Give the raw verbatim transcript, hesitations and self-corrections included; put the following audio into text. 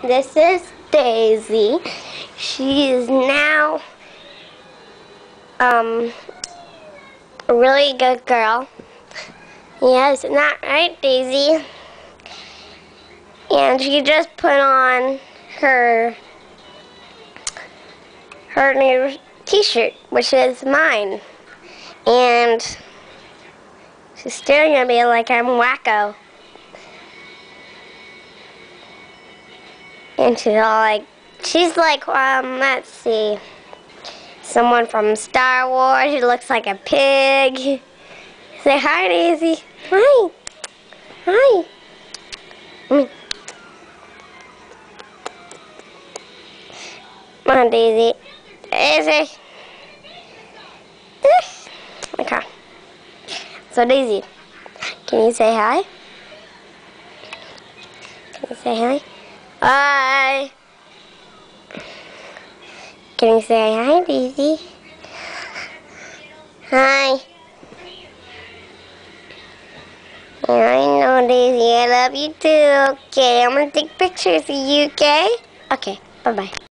This is Daisy. She is now um, a really good girl. Yes, isn't that right, Daisy? And she just put on her her new t-shirt, which is mine. And she's staring at me like I'm wacko. And she's all like, she's like, um, let's see, someone from Star Wars. She looks like a pig. Say hi, Daisy. Hi. Hi. Mm. Come on, Daisy. Daisy. Okay. So, Daisy, can you say hi? Can you say hi? Hi. Can you say hi, Daisy? Hi. I know, Daisy. I love you too. Okay, I'm gonna take pictures of you, okay? Okay, bye-bye.